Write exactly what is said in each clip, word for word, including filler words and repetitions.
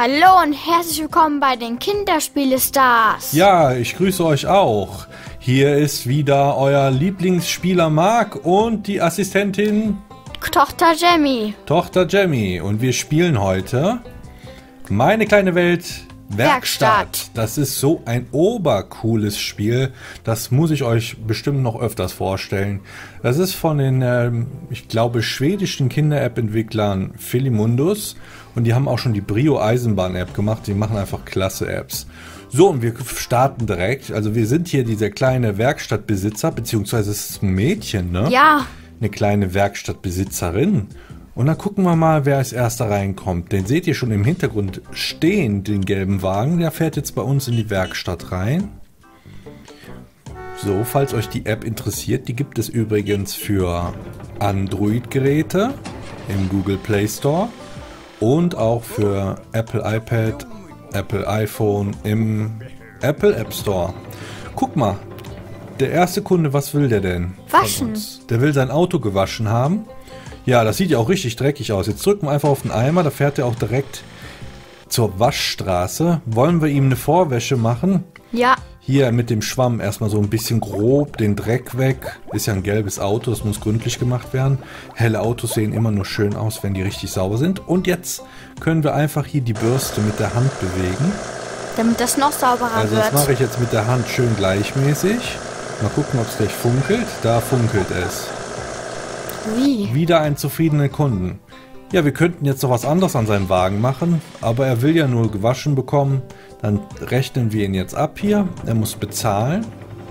Hallo und herzlich willkommen bei den Kinderspiele-Stars. Ja, ich grüße euch auch. Hier ist wieder euer Lieblingsspieler Marc und die Assistentin Tochter Jamie. Tochter Jamie. Und wir spielen heute Meine kleine Welt Werkstatt. Werkstatt. Das ist so ein obercooles Spiel. Das muss ich euch bestimmt noch öfters vorstellen. Das ist von den, ähm, ich glaube, schwedischen Kinder-App-Entwicklern Filimundus. Und die haben auch schon die Brio Eisenbahn-App gemacht. Die machen einfach klasse Apps. So, und wir starten direkt. Also wir sind hier dieser kleine Werkstattbesitzer, beziehungsweise es ist ein Mädchen, ne? Ja. Eine kleine Werkstattbesitzerin. Und dann gucken wir mal, wer als erster reinkommt. Den seht ihr schon im Hintergrund stehen, den gelben Wagen. Der fährt jetzt bei uns in die Werkstatt rein. So, falls euch die App interessiert, die gibt es übrigens für Android-Geräte im Google Play Store und auch für Apple iPad, Apple iPhone im Apple App Store. Guck mal, der erste Kunde, was will der denn? Waschen. Der will sein Auto gewaschen haben. Ja, das sieht ja auch richtig dreckig aus. Jetzt drücken wir einfach auf den Eimer, da fährt er auch direkt zur Waschstraße. Wollen wir ihm eine Vorwäsche machen? Ja. Hier mit dem Schwamm erstmal so ein bisschen grob den Dreck weg. Ist ja ein gelbes Auto, das muss gründlich gemacht werden. Helle Autos sehen immer nur schön aus, wenn die richtig sauber sind. Und jetzt können wir einfach hier die Bürste mit der Hand bewegen. Damit das noch sauberer Also wird. das mache ich jetzt mit der Hand schön gleichmäßig. Mal gucken, ob es gleich funkelt. Da funkelt es. Wie? Wieder einen zufriedenen Kunden. Ja, wir könnten jetzt noch was anderes an seinem Wagen machen, aber er will ja nur gewaschen bekommen. Dann rechnen wir ihn jetzt ab hier. Er muss bezahlen.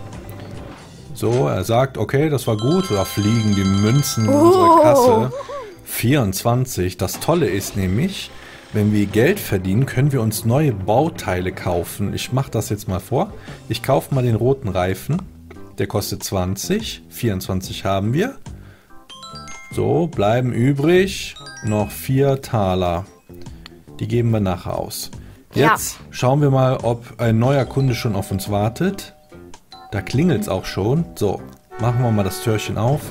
So, er sagt, okay, das war gut. Da fliegen die Münzen in Oh. unsere Kasse. vierundzwanzig. Das Tolle ist nämlich, wenn wir Geld verdienen, können wir uns neue Bauteile kaufen. Ich mache das jetzt mal vor. Ich kaufe mal den roten Reifen. Der kostet zwanzig. vierundzwanzig haben wir. So, bleiben übrig noch vier Taler. Die geben wir nachher aus. Jetzt ja. Schauen wir mal, ob ein neuer Kunde schon auf uns wartet. Da klingelt es auch schon. So, machen wir mal das Türchen auf.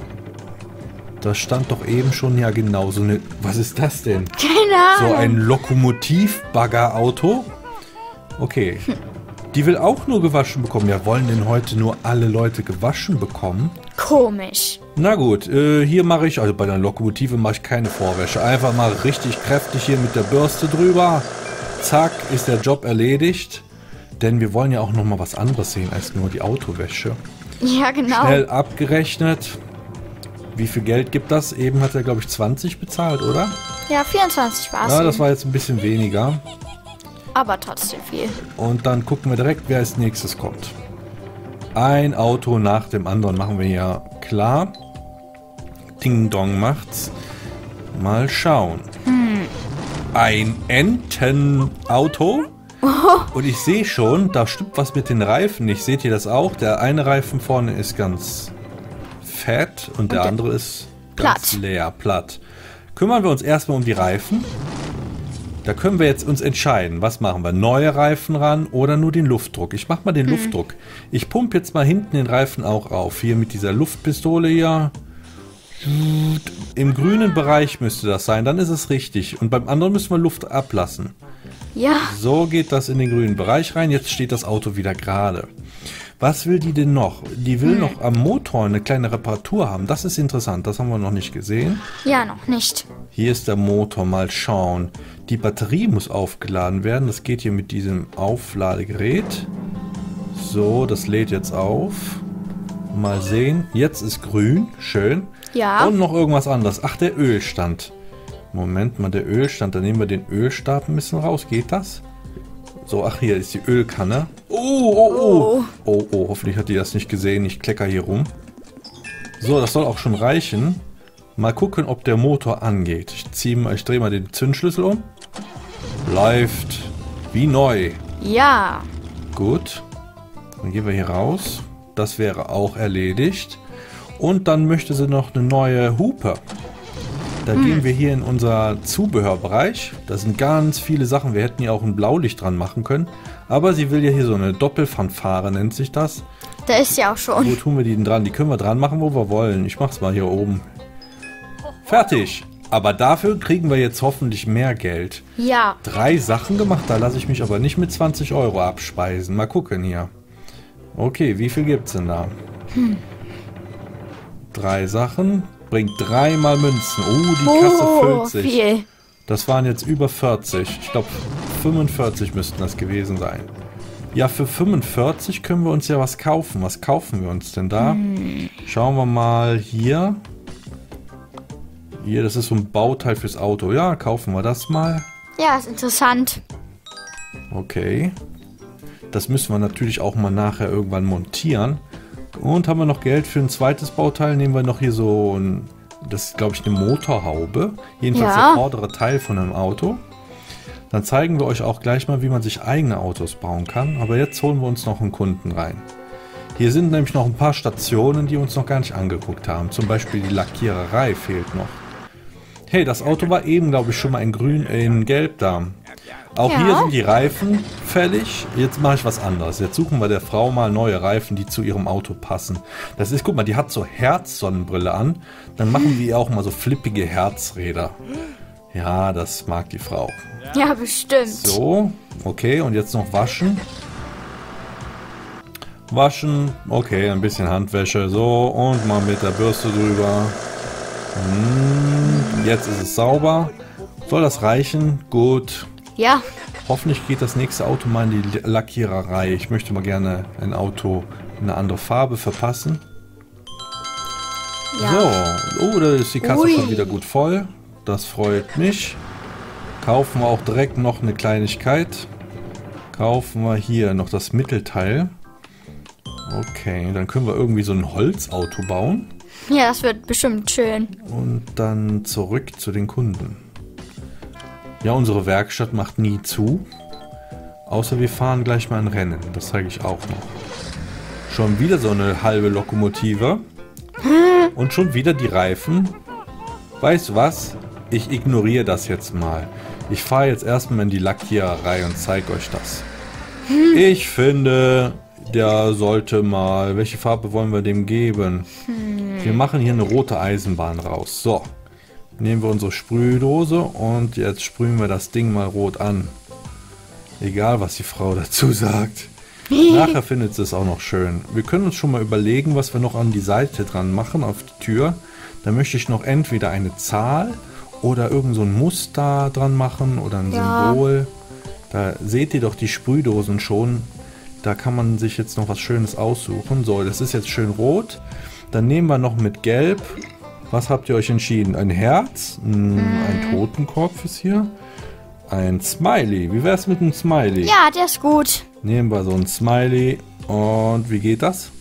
Da stand doch eben schon, ja genau, so eine... Was ist das denn? Keine Ahnung. So ein Lokomotiv-Bagger-Auto. Okay. Die will auch nur gewaschen bekommen. Ja, wollen denn heute nur alle Leute gewaschen bekommen? Komisch. Na gut, äh, hier mache ich, also bei der Lokomotive mache ich keine Vorwäsche. Einfach mal richtig kräftig hier mit der Bürste drüber. Zack, ist der Job erledigt. Denn wir wollen ja auch noch mal was anderes sehen als nur die Autowäsche. Ja, genau. Schnell abgerechnet. Wie viel Geld gibt das? Eben hat er, glaube ich, zwanzig bezahlt, oder? Ja, vierundzwanzig war es. Ja, das war jetzt ein bisschen weniger. Aber trotzdem viel. Und dann gucken wir direkt, wer als nächstes kommt. Ein Auto nach dem anderen machen wir hier klar. Ding Dong macht's. Mal schauen. Hm. Ein Entenauto. Oh. Und ich sehe schon, da stimmt was mit den Reifen nicht. Seht ihr das auch? Der eine Reifen vorne ist ganz fett und, und der andere ist ganz platt. leer, platt. Kümmern wir uns erstmal um die Reifen. Da können wir jetzt uns entscheiden, was machen wir? Neue Reifen ran oder nur den Luftdruck? Ich mache mal den hm. Luftdruck. Ich pumpe jetzt mal hinten den Reifen auch auf. Hier mit dieser Luftpistole hier. Im grünen Bereich müsste das sein, dann ist es richtig. Und beim anderen müssen wir Luft ablassen. Ja. So geht das in den grünen Bereich rein. Jetzt steht das Auto wieder gerade. Was will die denn noch? Die will hm. noch am Motor eine kleine Reparatur haben. Das ist interessant, das haben wir noch nicht gesehen. Ja, noch nicht. Hier ist der Motor, mal schauen. Die Batterie muss aufgeladen werden. Das geht hier mit diesem Aufladegerät. So, das lädt jetzt auf. Mal sehen. Jetzt ist grün. Schön. Ja. Und noch irgendwas anderes. Ach, der Ölstand. Moment mal, der Ölstand. Dann nehmen wir den Ölstab ein bisschen raus. Geht das? So, ach, hier ist die Ölkanne. Oh, oh, oh. Oh, oh, hoffentlich hat die das nicht gesehen. Ich klecker hier rum. So, das soll auch schon reichen. Mal gucken, ob der Motor angeht. Ich ziehe mal, ich drehe mal den Zündschlüssel um. Läuft wie neu. Ja. Gut. Dann gehen wir hier raus. Das wäre auch erledigt. Und dann möchte sie noch eine neue Hupe. Da hm. gehen wir hier in unser Zubehörbereich. Da sind ganz viele Sachen. Wir hätten ja auch ein Blaulicht dran machen können. Aber sie will ja hier so eine Doppelfanfare, nennt sich das. Da ist ja auch schon. Wo tun wir die denn dran? Die können wir dran machen, wo wir wollen. Ich mach's mal hier oben. Fertig. Aber dafür kriegen wir jetzt hoffentlich mehr Geld. Ja. Drei Sachen gemacht, da lasse ich mich aber nicht mit zwanzig Euro abspeisen. Mal gucken hier. Okay, wie viel gibt's denn da? Hm. Drei Sachen, bringt dreimal Münzen. Oh, die Kasse Oh, füllt sich. viel. Das waren jetzt über vierzig. Ich glaube, fünfundvierzig müssten das gewesen sein. Ja, für fünfundvierzig können wir uns ja was kaufen. Was kaufen wir uns denn da? Hm. Schauen wir mal hier. Hier, das ist so ein Bauteil fürs Auto. Ja, kaufen wir das mal. Ja, ist interessant. Okay. Das müssen wir natürlich auch mal nachher irgendwann montieren. Und haben wir noch Geld für ein zweites Bauteil? Nehmen wir noch hier so ein... Das ist, glaube ich, eine Motorhaube. Jedenfalls Ja. der vordere Teil von einem Auto. Dann zeigen wir euch auch gleich mal, wie man sich eigene Autos bauen kann. Aber jetzt holen wir uns noch einen Kunden rein. Hier sind nämlich noch ein paar Stationen, die uns noch gar nicht angeguckt haben. Zum Beispiel die Lackiererei fehlt noch. Hey, das Auto war eben, glaube ich, schon mal in grün, äh, in gelb da. Auch Ja. hier sind die Reifen fällig. Jetzt mache ich was anderes. Jetzt suchen wir der Frau mal neue Reifen, die zu ihrem Auto passen. Das ist, guck mal, die hat so Herz-Sonnenbrille an. Dann machen wir ihr auch mal so flippige Herzräder. Ja, das mag die Frau. Ja, bestimmt. So, okay, und jetzt noch waschen. Waschen, okay, ein bisschen Handwäsche, so, und mal mit der Bürste drüber. Hm, jetzt ist es sauber. Soll das reichen? Gut. Ja. Hoffentlich geht das nächste Auto mal in die Lackiererei. Ich möchte mal gerne ein Auto in eine andere Farbe verpassen. Ja. So, oh, da ist die Kasse Ui. schon wieder gut voll. Das freut mich. Kaufen wir auch direkt noch eine Kleinigkeit. Kaufen wir hier noch das Mittelteil. Okay, dann können wir irgendwie so ein Holzauto bauen. Ja, das wird bestimmt schön. Und dann zurück zu den Kunden. Ja, unsere Werkstatt macht nie zu. Außer wir fahren gleich mal ein Rennen. Das zeige ich auch noch. Schon wieder so eine halbe Lokomotive. Und schon wieder die Reifen. Weißt du was? Ich ignoriere das jetzt mal. Ich fahre jetzt erstmal in die Lackiererei und zeige euch das. Ich finde, der sollte mal... Welche Farbe wollen wir dem geben? Wir machen hier eine rote Eisenbahn raus. So. Nehmen wir unsere Sprühdose und jetzt sprühen wir das Ding mal rot an. Egal, was die Frau dazu sagt. Nachher findet sie es auch noch schön. Wir können uns schon mal überlegen, was wir noch an die Seite dran machen, auf die Tür. Da möchte ich noch entweder eine Zahl oder irgend so ein Muster dran machen oder ein Ja. Symbol. Da seht ihr doch die Sprühdosen schon. Da kann man sich jetzt noch was Schönes aussuchen. So, das ist jetzt schön rot. Dann nehmen wir noch mit Gelb. Was habt ihr euch entschieden? Ein Herz? Ein, ein Totenkopf ist hier. Ein Smiley. Wie wäre es mit einem Smiley? Ja, der ist gut. Nehmen wir so ein Smiley. Und wie geht das?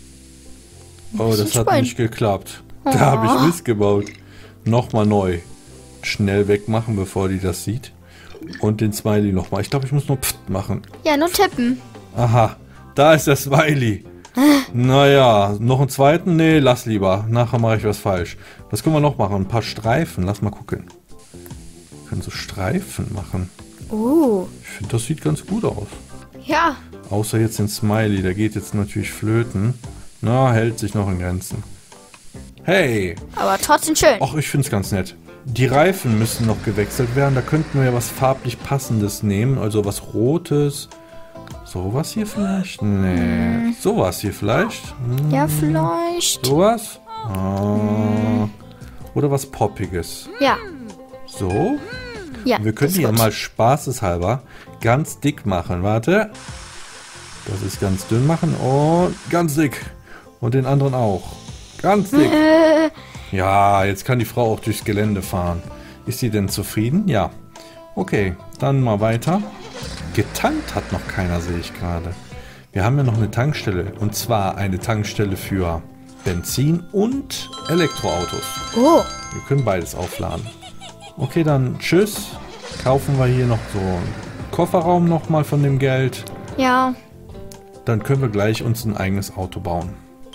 Oh, das hat spannend. nicht geklappt. Da habe ich Mist gebaut. Nochmal neu. Schnell wegmachen, bevor die das sieht. Und den Smiley nochmal. Ich glaube, ich muss nur Pfft machen. Ja, nur tippen. Aha, da ist der Smiley. Naja, noch einen zweiten? Nee, lass lieber. Nachher mache ich was falsch. Was können wir noch machen? Ein paar Streifen. Lass mal gucken. Wir können so Streifen machen. Uh. Ich finde, das sieht ganz gut aus. Ja. Außer jetzt den Smiley. Der geht jetzt natürlich flöten. Na, hält sich noch in Grenzen. Hey! Aber trotzdem schön. Ach, ich finde es ganz nett. Die Reifen müssen noch gewechselt werden. Da könnten wir ja was farblich Passendes nehmen. Also was Rotes. Sowas hier vielleicht? Nee. Sowas hier vielleicht? Hm. Ja, vielleicht. Sowas? Ah. Oder was Poppiges. Ja. So. Ja. Wir können das die ja wird- mal spaßeshalber ganz dick machen. Warte. Das ist ganz dünn machen. Und ganz dick. Und den anderen auch. Ganz dick. Äh, Ja, jetzt kann die Frau auch durchs Gelände fahren. Ist sie denn zufrieden? Ja. Okay, dann mal weiter. Getankt hat noch keiner, sehe ich gerade. Wir haben ja noch eine Tankstelle. Und zwar eine Tankstelle für Benzin und Elektroautos. oh. Wir können beides aufladen. Okay, dann tschüss. Kaufen wir hier noch so einen Kofferraum nochmal von dem Geld. Ja. Dann können wir gleich uns ein eigenes Auto bauen.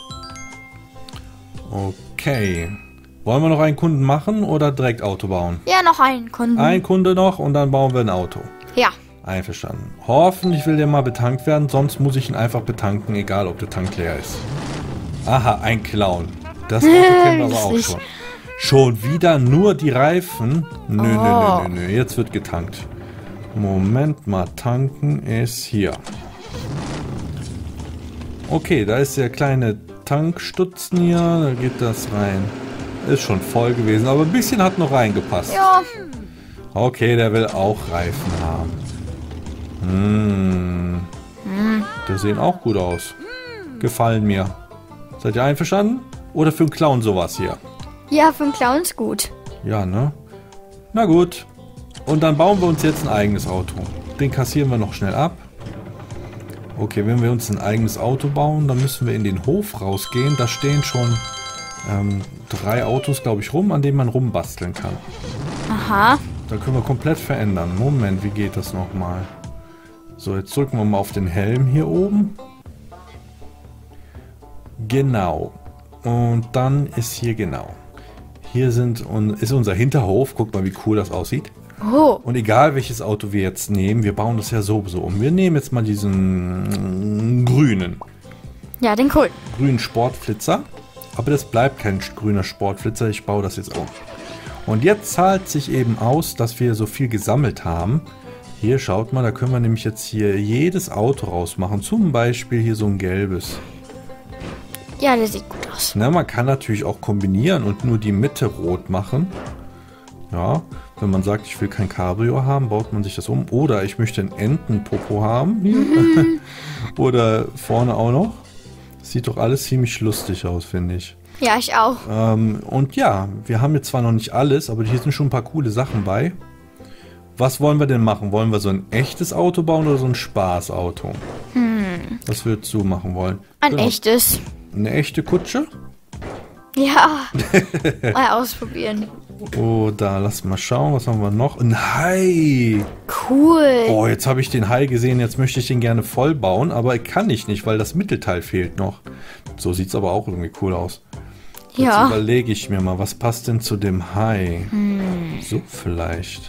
Okay. Wollen wir noch einen Kunden machen oder direkt Auto bauen? Ja, noch einen Kunden. Ein Kunde noch und dann bauen wir ein Auto. Ja. Einverstanden. Hoffentlich will der mal betankt werden, sonst muss ich ihn einfach betanken, egal ob der Tank leer ist. Aha, ein Clown. Das Auto kennen wir aber auch Lustig. schon. Schon wieder nur die Reifen? Nö, nö, Oh. nö, nö, nö. Jetzt wird getankt. Moment mal, tanken ist hier. Okay, da ist der kleine Tankstutzen hier. Da geht das rein. Ist schon voll gewesen, aber ein bisschen hat noch reingepasst. Ja. Okay, der will auch Reifen haben. Hm. Die sehen auch gut aus. Gefallen mir. Seid ihr einverstanden? Oder für einen Clown sowas hier? Ja, für einen Clown ist gut. Ja, ne? Na gut. Und dann bauen wir uns jetzt ein eigenes Auto. Den kassieren wir noch schnell ab. Okay, wenn wir uns ein eigenes Auto bauen, dann müssen wir in den Hof rausgehen. Da stehen schon ähm, drei Autos, glaube ich, rum, an denen man rumbasteln kann. Aha. Da können wir komplett verändern. Moment, wie geht das nochmal? So, jetzt drücken wir mal auf den Helm hier oben. Genau. Und dann ist hier genau. Hier sind, ist unser Hinterhof. Guck mal, wie cool das aussieht. Oh. Und egal, welches Auto wir jetzt nehmen, wir bauen das ja sowieso um. Wir nehmen jetzt mal diesen grünen. Ja, den cool. grünen Sportflitzer. Aber das bleibt kein grüner Sportflitzer. Ich baue das jetzt um. Und jetzt zahlt sich eben aus, dass wir so viel gesammelt haben. Hier, schaut mal, da können wir nämlich jetzt hier jedes Auto rausmachen. Zum Beispiel hier so ein gelbes. Ja, der sieht gut aus. Na, man kann natürlich auch kombinieren und nur die Mitte rot machen. Ja, wenn man sagt, ich will kein Cabrio haben, baut man sich das um. Oder ich möchte einen Entenpopo haben. Mhm. Oder vorne auch noch. Sieht doch alles ziemlich lustig aus, finde ich. Ja, ich auch. Ähm, und ja, wir haben jetzt zwar noch nicht alles, aber hier sind schon ein paar coole Sachen bei. Was wollen wir denn machen? Wollen wir so ein echtes Auto bauen oder so ein Spaßauto? Hm. Was würdest du machen wollen? Ein Genau. echtes. Eine echte Kutsche? Ja. Mal ausprobieren. Oh, da, lass mal schauen, was haben wir noch? Ein Hai! Cool. Oh, jetzt habe ich den Hai gesehen, jetzt möchte ich den gerne voll bauen, aber kann ich nicht, weil das Mittelteil fehlt noch. So sieht es aber auch irgendwie cool aus. Jetzt Ja. überlege ich mir mal, was passt denn zu dem Hai? Hm. So vielleicht.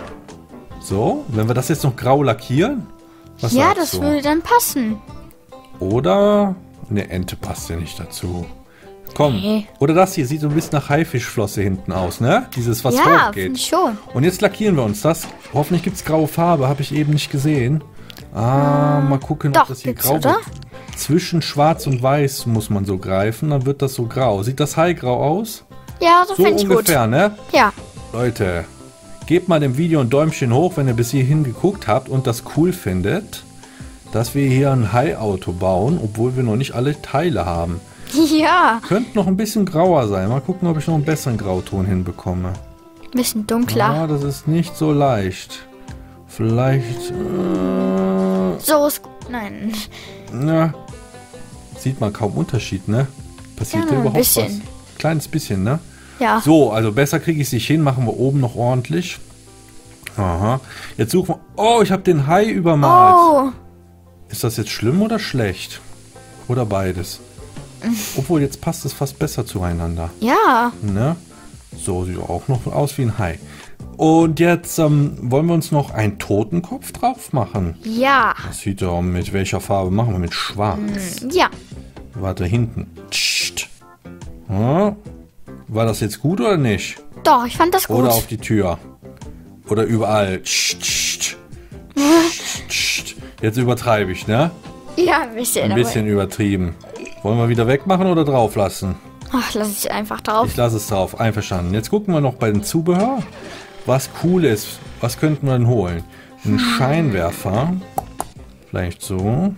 So, wenn wir das jetzt noch grau lackieren? Was Ja, sagst das du? würde dann passen. Oder eine Ente passt ja nicht dazu. Komm. Nee. Oder das hier sieht so ein bisschen nach Haifischflosse hinten aus, ne? Dieses, was Ja, hochgeht. finde ich schon. Und jetzt lackieren wir uns das. Hoffentlich gibt es graue Farbe, habe ich eben nicht gesehen. Ah, mal gucken, Doch, ob das hier gibt's, grau oder? wird. Zwischen schwarz und weiß muss man so greifen, dann wird das so grau. Sieht das Hai grau aus? Ja, so, So finde ich gut. ungefähr, ne? Ja. Leute, gebt mal dem Video ein Däumchen hoch, wenn ihr bis hierhin geguckt habt und das cool findet, dass wir hier ein Hai-Auto bauen, obwohl wir noch nicht alle Teile haben. Ja. Könnte noch ein bisschen grauer sein. Mal gucken, ob ich noch einen besseren Grauton hinbekomme. Bisschen dunkler. Ja, das ist nicht so leicht. Vielleicht... Äh, So ist gut. Nein. na, sieht man kaum Unterschied, ne? Passiert Ja, da ein überhaupt bisschen. was? Kleines bisschen, ne? Ja. So, also besser kriege ich es nicht hin. Machen wir oben noch ordentlich. Aha. Jetzt suchen wir... Oh, ich habe den Hai übermalt. Oh. Ist das jetzt schlimm oder schlecht? Oder beides? Obwohl, jetzt passt es fast besser zueinander. Ja. Ne? So, sieht auch noch aus wie ein Hai. Und jetzt ähm, wollen wir uns noch einen Totenkopf drauf machen. Ja. Das sieht doch mit welcher Farbe machen wir? Mit schwarz. Ja. Warte, hinten. Psst. Ja. War das jetzt gut oder nicht? Doch, ich fand das gut. Oder auf die Tür. Oder überall. Psst, psst. Psst. Jetzt übertreibe ich, ne? Ja, ein bisschen. Ein bisschen übertrieben. Wollen wir wieder wegmachen oder drauf lassen? Aber, ach, lass es einfach drauf. Ich lasse es drauf, einverstanden. Jetzt gucken wir noch bei den Zubehör, was cool ist. Was könnten wir denn holen? Ein Scheinwerfer. Vielleicht so.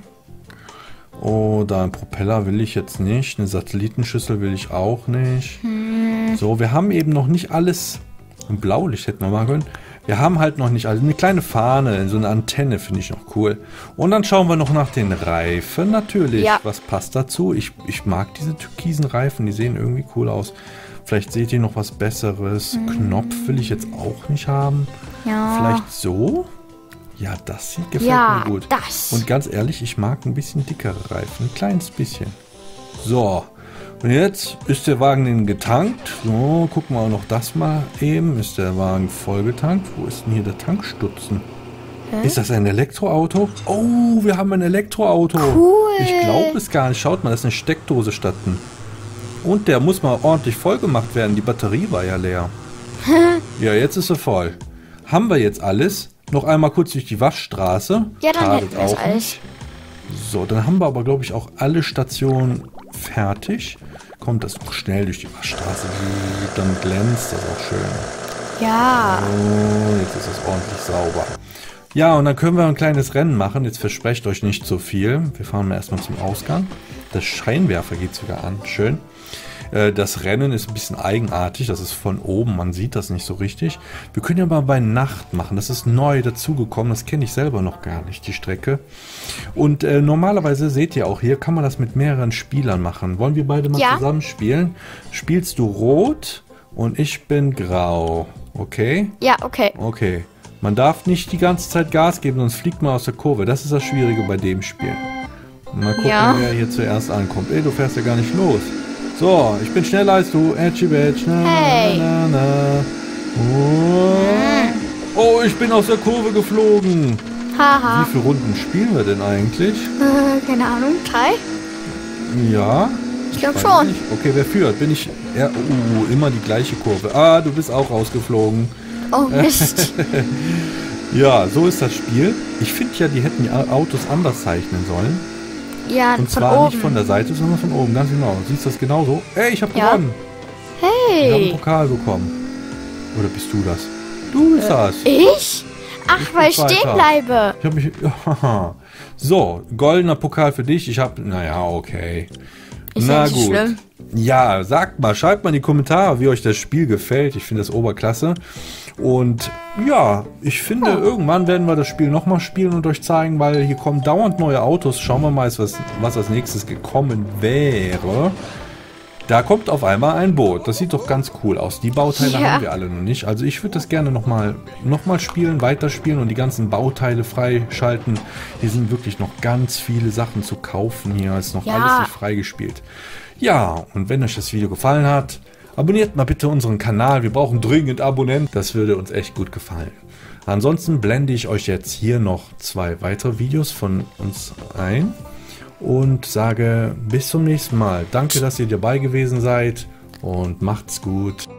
Oder ein Propeller will ich jetzt nicht. Eine Satellitenschüssel will ich auch nicht. So, wir haben eben noch nicht alles. Ein Blaulicht hätten wir mal können. Wir haben halt noch nicht alles. Eine kleine Fahne, so eine Antenne finde ich noch cool. Und dann schauen wir noch nach den Reifen natürlich. Ja. Was passt dazu? Ich, ich mag diese türkisen Reifen, die sehen irgendwie cool aus. Vielleicht seht ihr noch was Besseres. Knopf will ich jetzt auch nicht haben. Ja. Vielleicht so? Ja, das sieht, gefällt Ja, mir gut. das. Und ganz ehrlich, ich mag ein bisschen dickere Reifen. Ein kleines bisschen. So. Und jetzt ist der Wagen denn getankt. So, gucken wir auch noch das mal eben. Ist der Wagen voll getankt? Wo ist denn hier der Tankstutzen? Hä? Ist das ein Elektroauto? Oh, wir haben ein Elektroauto. Cool. Ich glaube es gar nicht. Schaut mal, das ist eine Steckdose statt ein Und der muss mal ordentlich voll gemacht werden. Die Batterie war ja leer. Ja, jetzt ist sie voll. Haben wir jetzt alles? Noch einmal kurz durch die Waschstraße. Ja, dann Schadet hätten wir es auch alles. nicht. So, dann haben wir aber, glaube ich, auch alle Stationen fertig. Kommt das noch schnell durch die Waschstraße. Dann glänzt das auch schön. Ja. Oh, jetzt ist es ordentlich sauber. Ja, und dann können wir ein kleines Rennen machen. Jetzt versprecht euch nicht so viel. Wir fahren mal erstmal zum Ausgang. Der Scheinwerfer geht sogar an. Schön. Das Rennen ist ein bisschen eigenartig. Das ist von oben. Man sieht das nicht so richtig. Wir können ja mal bei Nacht machen. Das ist neu dazugekommen. Das kenne ich selber noch gar nicht, die Strecke. Und äh, normalerweise, seht ihr auch hier, kann man das mit mehreren Spielern machen. Wollen wir beide mal Ja. zusammen spielen? Spielst du rot und ich bin grau. Okay? Ja, okay. Okay. Man darf nicht die ganze Zeit Gas geben, sonst fliegt man aus der Kurve. Das ist das Schwierige bei dem Spiel. Mal gucken, Ja. wer hier zuerst ankommt. Ey, du fährst ja gar nicht los. So, ich bin schneller als du. Edgy Badge. Na, Hey. na, na, na. Oh. oh, ich bin aus der Kurve geflogen. Haha. Wie viele Runden spielen wir denn eigentlich? Äh, keine Ahnung. Drei? Ja. Ich glaube weiß schon. nicht. Okay, wer führt? Bin ich... Ja, uh, immer die gleiche Kurve. Ah, du bist auch rausgeflogen. Oh, Mist. Ja, so ist das Spiel. Ich finde ja, die hätten die Autos anders zeichnen sollen. Ja, Und von zwar oben. nicht von der Seite, sondern von oben. Ganz genau. Siehst du das genauso? Ey, ich habe Ja. gewonnen. Ich habe einen Hey. Pokal bekommen. Oder bist du das? Du bist das. Ich? Ach, Ich weil bin ich stehen Zweiter. bleibe. Ich habe mich... So, goldener Pokal für dich. Ich habe... Naja, okay. Ist Na ja nicht gut. schlimm. Ja, sagt mal, schreibt mal in die Kommentare, wie euch das Spiel gefällt. Ich finde das oberklasse. Und ja, ich finde, Oh. irgendwann werden wir das Spiel nochmal spielen und euch zeigen, weil hier kommen dauernd neue Autos. Schauen wir mal, was, was als nächstes gekommen wäre. Da kommt auf einmal ein Boot. Das sieht doch ganz cool aus. Die Bauteile Ja. haben wir alle noch nicht. Also ich würde das gerne nochmal noch mal spielen, weiterspielen und die ganzen Bauteile freischalten. Hier sind wirklich noch ganz viele Sachen zu kaufen. Hier ist noch Ja. alles nicht freigespielt. Ja, und wenn euch das Video gefallen hat, abonniert mal bitte unseren Kanal. Wir brauchen dringend Abonnenten. Das würde uns echt gut gefallen. Ansonsten blende ich euch jetzt hier noch zwei weitere Videos von uns ein. Und sage bis zum nächsten Mal. Danke, dass ihr dabei gewesen seid und macht's gut.